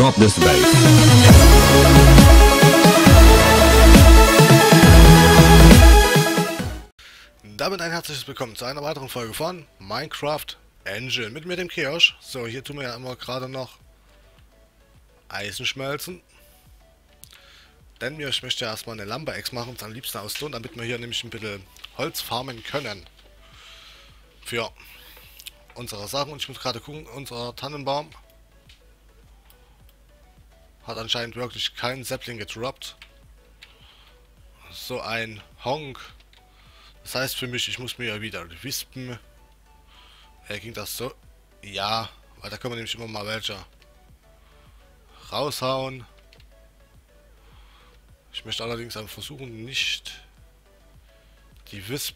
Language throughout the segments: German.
Drop this bass. Damit ein herzliches Willkommen zu einer weiteren Folge von Minecraft Engine mit mir, dem Kirsch. So, hier tun wir ja immer gerade noch Eisen schmelzen. Denn ich möchte ja erstmal eine Lumber-Axe machen, am liebsten aus Ton, damit wir hier nämlich ein bisschen Holz farmen können. Für unsere Sachen. Und ich muss gerade gucken, unser Tannenbaum hat anscheinend wirklich keinen Sapling gedroppt. So ein Honk. Das heißt für mich, ich muss mir ja wieder wispen. Ging das so? Ja, weil da können wir nämlich immer mal welche raushauen. Ich möchte allerdings einfach versuchen, nicht die Wisp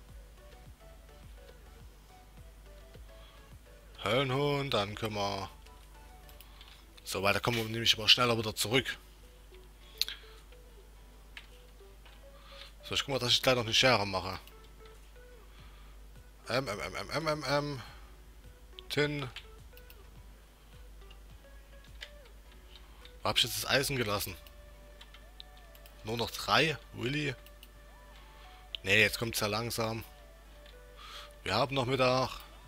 Höllenhuhn, dann können wir so weiter, kommen wir nämlich immer schneller wieder zurück. So, ich guck mal, dass ich gleich noch eine Schere mache. Tin. Wo hab ich jetzt das Eisen gelassen? Nur noch 3? Willy? Ne, jetzt kommt es ja langsam. Wir haben noch Mittag.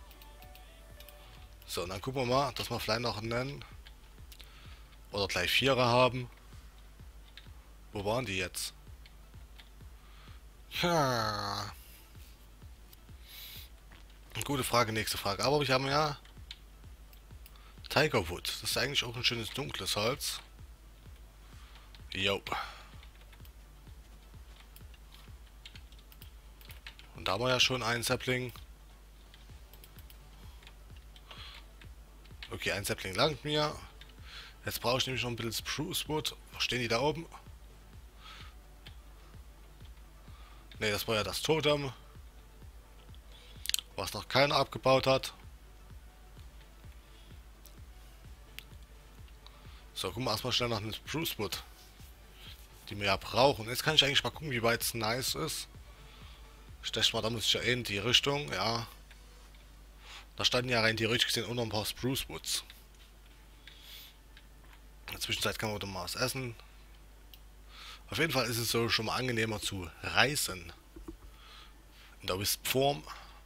So, und dann gucken wir mal, dass wir vielleicht noch einen oder gleich 4 haben. Wo waren die jetzt? Ja. Gute Frage, nächste Frage. Aber wir haben ja Tigerwood. Das ist eigentlich auch ein schönes dunkles Holz. Jo. Und da haben wir ja schon einen Sapling. Okay, ein Sapling langt mir. Jetzt brauche ich nämlich noch ein bisschen Spruce Wood. Wo stehen die da oben? Ne, das war ja das Totem, was noch keiner abgebaut hat. So, gucken wir erstmal schnell nach einem Spruce Wood, die wir ja brauchen. Jetzt kann ich eigentlich mal gucken, wie weit es nice ist. Ich denke mal, da muss ich ja in die Richtung, ja. Da standen ja rein theoretisch gesehen auch noch ein paar Spruce Woods. In der Zwischenzeit kann man wieder mal was essen. Auf jeden Fall ist es so schon mal angenehmer zu reißen. In der Wisp-Form.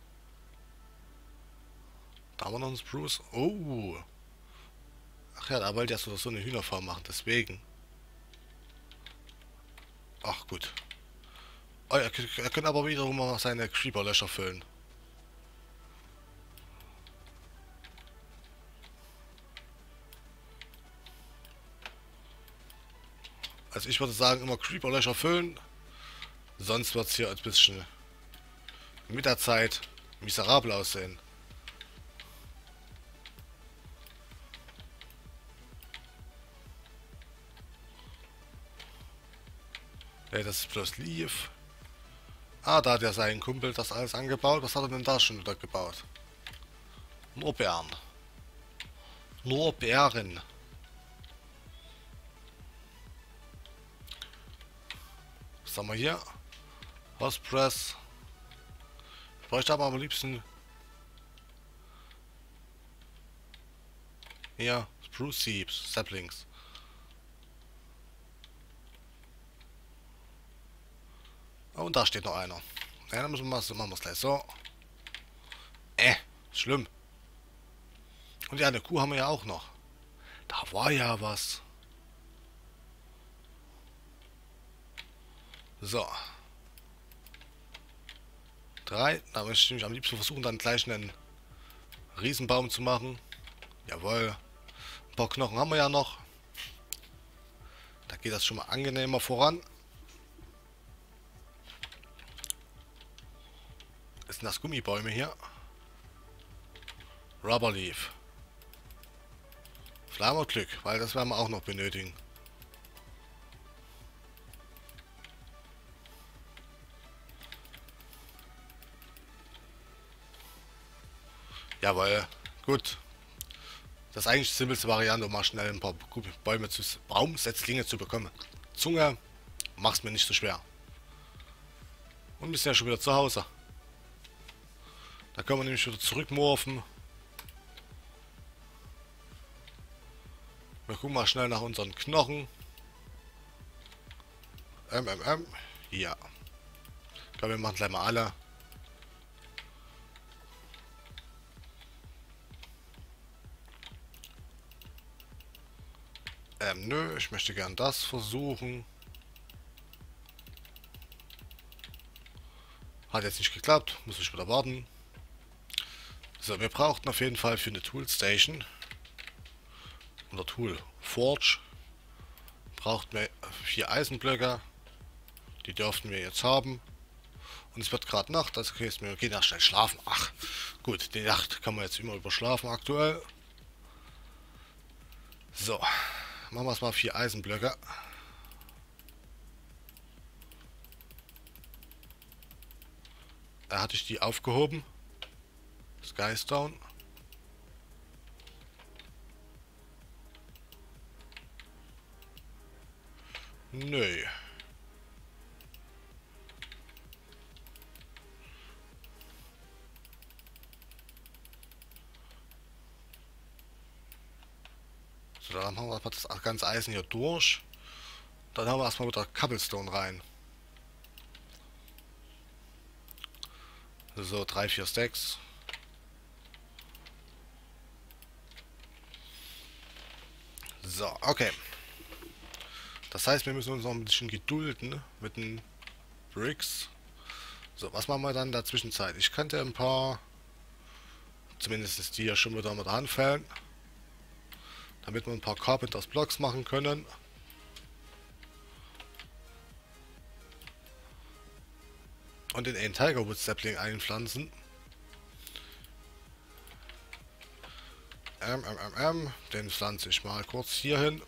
Da haben wir noch einen Spruce. Oh. Ach ja, da wollte er so eine Hühnerfarm machen, deswegen. Ach gut. Oh, er kann aber wiederum mal seine Creeper-Löcher füllen. Also ich würde sagen, immer Creeper-Löcher füllen. Sonst wird es hier ein bisschen mit der Zeit miserabel aussehen. Ja, das ist bloß Leaf. Ah, da hat ja sein Kumpel das alles angebaut. Was hat er denn da schon wieder gebaut? Nur Beeren. Nur Beeren. Was haben wir hier? Hostpress. Ich bräuchte aber am liebsten hier Spruce Seeds, Saplings. Oh, und da steht noch einer. Ja, dann müssen wir machen wir es gleich so. Schlimm. Und ja, eine Kuh haben wir ja auch noch. Da war ja was. So. 3. Da möchte ich nämlich am liebsten versuchen, dann gleich einen Riesenbaum zu machen. Jawohl. Ein paar Knochen haben wir ja noch. Da geht das schon mal angenehmer voran. Was sind das Gummibäume hier? Rubber Leaf. Flammerglück, weil das werden wir auch noch benötigen. Jawohl, gut. Das ist eigentlich die simpelste Variante, um mal schnell ein paar Bäume zu Baumsetzlinge zu bekommen. Zunge, mach's mir nicht so schwer. Und wir sind ja schon wieder zu Hause. Da können wir nämlich wieder zurückmorphen. Wir gucken mal schnell nach unseren Knochen. Ja. Ich glaube, wir machen gleich mal alle. Nö, ich möchte gern das versuchen. Hat jetzt nicht geklappt, muss ich wieder warten. So, wir brauchten auf jeden Fall für eine Toolstation oder Tool Forge braucht wir 4 Eisenblöcke. Die dürften wir jetzt haben. Und es wird gerade Nacht, also okay, wir gehen ja schnell schlafen. Ach, gut, die Nacht kann man jetzt immer überschlafen aktuell. So, machen wir es mal 4 Eisenblöcke. Da hatte ich die aufgehoben. Skystone. Nö. So, dann machen wir das ganze Eisen hier durch. Dann haben wir erstmal wieder Cobblestone rein. So, 3, 4 Stacks. So, okay. Das heißt, wir müssen uns noch ein bisschen gedulden mit den Bricks. So, was machen wir dann in der Zwischenzeit? Ich könnte ein paar, zumindest die hier schon wieder mit anfällen, damit wir ein paar Carpenters Blocks machen können. Und den einen Tigerwood Sapling einpflanzen. Den pflanze ich mal kurz hier hin.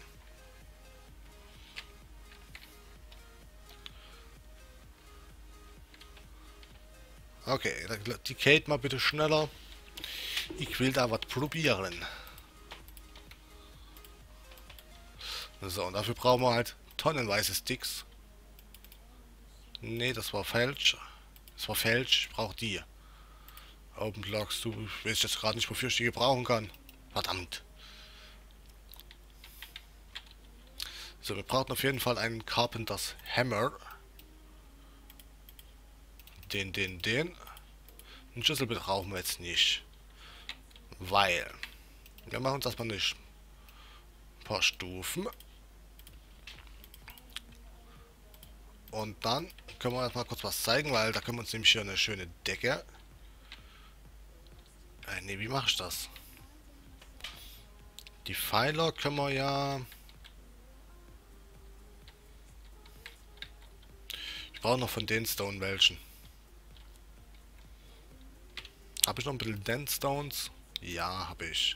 Okay, die Kate mal bitte schneller. Ich will da was probieren. So, und dafür brauchen wir halt tonnenweise Sticks. Nee, das war falsch. Das war falsch. Ich brauche die. Open Blocks, du weißt jetzt gerade nicht, wofür ich die gebrauchen kann. Verdammt. So, wir brauchen auf jeden Fall einen Carpenter's Hammer. Den. Einen Schlüssel brauchen wir jetzt nicht. Weil. Wir machen uns erstmal nicht. Ein paar Stufen. Und dann können wir erstmal kurz was zeigen, weil da können wir uns nämlich hier eine schöne Decke. Ne, wie mache ich das? Die Pfeiler können wir ja. Ich brauche noch von den Stone welchen. Habe ich noch ein bisschen Dentstones? Ja, habe ich.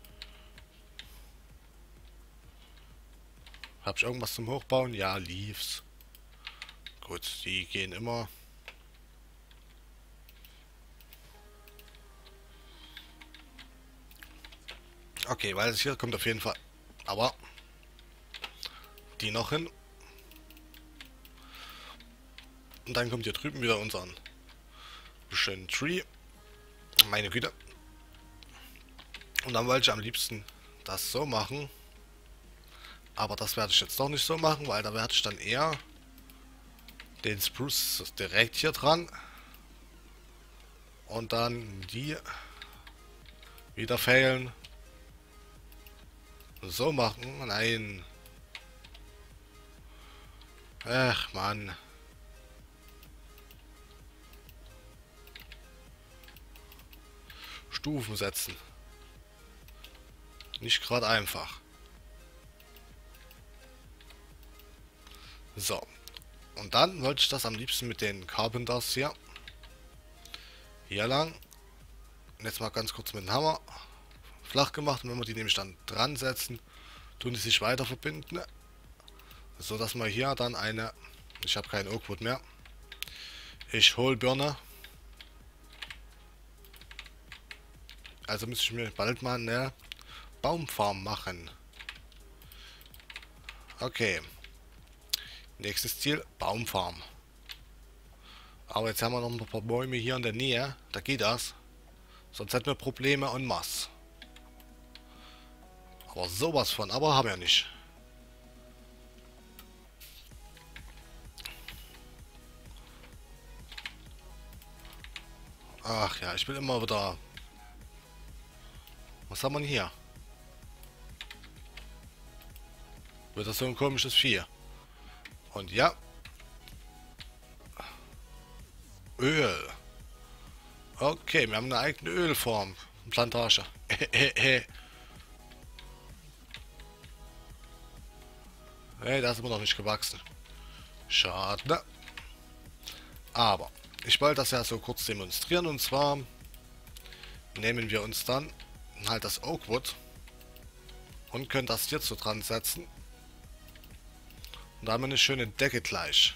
Habe ich irgendwas zum Hochbauen? Ja, Leaves. Gut, die gehen immer. Okay, weil es hier kommt auf jeden Fall. Aber die noch hin. Und dann kommt hier drüben wieder unseren schönen Tree. Meine Güte. Und dann wollte ich am liebsten das so machen. Aber das werde ich jetzt doch nicht so machen, weil da werde ich dann eher den Spruce direkt hier dran. Und dann die wieder fehlen. So machen. Nein. Ach, Mann. Stufen setzen. Nicht gerade einfach. So. Und dann wollte ich das am liebsten mit den Carpenters hier lang. Und jetzt mal ganz kurz mit dem Hammer flach gemacht. Und wenn wir die nämlich dann dran setzen, tun die sich weiter verbinden. So dass wir hier dann eine... Ich habe keinen Oakwood mehr. Ich hole Birne. Also muss ich mir bald mal eine Baumfarm machen. Okay. Nächstes Ziel, Baumfarm. Aber jetzt haben wir noch ein paar Bäume hier in der Nähe. Da geht das. Sonst hätten wir Probleme en masse. Aber sowas von, aber haben wir nicht. Ach ja, ich will immer wieder... Was haben wir denn hier? Wird das so ein komisches Vieh? Und ja. Öl. Okay, wir haben eine eigene Ölform. Plantage. Hey, da ist immer noch nicht gewachsen. Schade. Aber ich wollte das ja so kurz demonstrieren. Und zwar nehmen wir uns dann halt das Oakwood und können das hier so dran setzen. Und da haben wir eine schöne Decke gleich.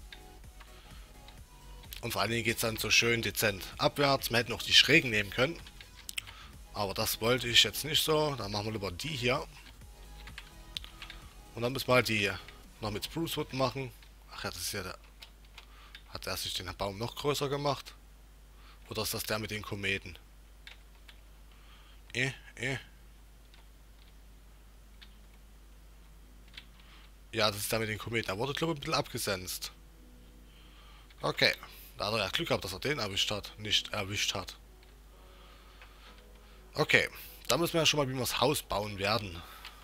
Und vor allen Dingen geht es dann so schön dezent abwärts. Wir hätten auch die Schrägen nehmen können. Aber das wollte ich jetzt nicht so. Dann machen wir lieber die hier. Und dann müssen wir halt die noch mit Sprucewood machen. Ach ja, das ist ja der... Hat er sich den Baum noch größer gemacht? Oder ist das der mit den Kometen? Ja, das ist der mit den Kometen. Er wurde, glaube ich, ein bisschen abgesenzt. Okay. Da hat er ja Glück gehabt, dass er den erwischt hat. Nicht erwischt hat. Okay. Da müssen wir ja schon mal, wie wir das Haus bauen werden.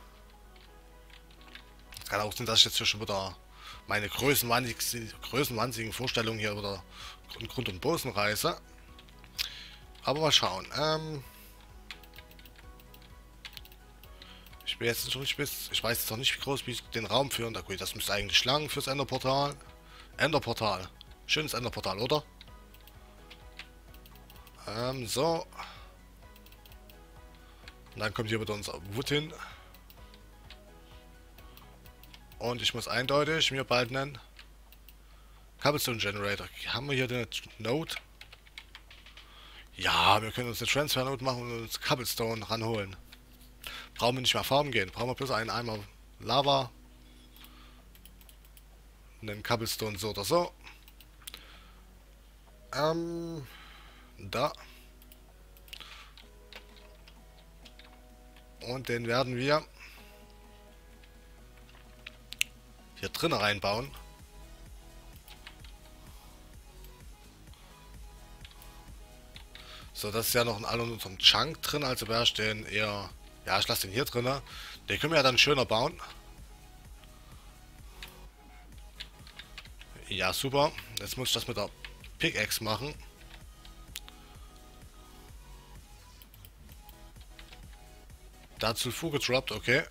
Es kann auch sein, dass ich jetzt hier schon wieder meine größenwahnsinnigen Vorstellungen hier wieder in Grund und Boden reiße. Aber mal schauen. Ich weiß jetzt noch nicht, wie groß ich den Raum führen. Da gut, das müsste eigentlich lang fürs Enderportal. Enderportal. Schönes Enderportal, oder? So. Und dann kommt hier wieder unser Wood hin. Und ich muss eindeutig mir bald nennen. Cobblestone Generator. Haben wir hier den Node? Ja, wir können uns eine Transfer Node machen und uns Cobblestone ranholen. Brauchen wir nicht mehr farmen gehen. Brauchen wir bloß einen Eimer Lava. Einen Cobblestone so oder so. Da. Und den werden wir hier drin reinbauen. So, das ist ja noch in allem unserem Chunk drin, also wäre ich den eher... Ja, ich lasse den hier drin. Den können wir ja dann schöner bauen. Ja, super. Jetzt muss ich das mit der Pickaxe machen. Dazu Sulfur gedroppt, okay.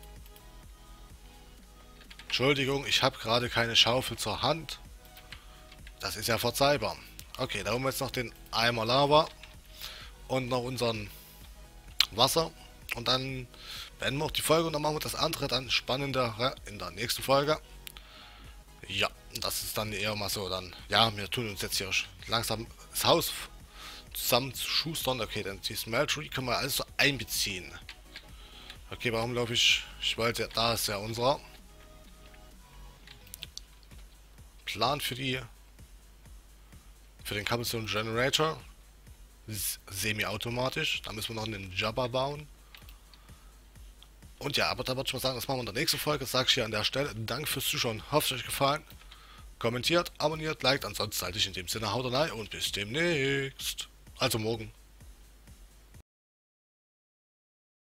Entschuldigung, ich habe gerade keine Schaufel zur Hand. Das ist ja verzeihbar. Okay, da holen wir jetzt noch den Eimer Lava und noch unseren Wasser. Und dann beenden wir auch die Folge und dann machen wir das andere dann spannender in der nächsten Folge. Ja, das ist dann eher mal so dann. Ja, wir tun uns jetzt hier langsam das Haus zusammen zu schustern. Okay, dann die Smeltery können wir alles so einbeziehen. Okay, warum glaube ich? Ich wollte, da ist ja unser Plan für den Cobblestone Generator. Semi-automatisch. Da müssen wir noch einen Jabba bauen. Und ja, aber da würde ich mal sagen, das machen wir in der nächsten Folge. Das sage ich hier an der Stelle. Danke fürs Zuschauen. Hoffe, es euch gefallen. Kommentiert, abonniert, liked. Ansonsten halte ich in dem Sinne haut rein und bis demnächst. Also morgen.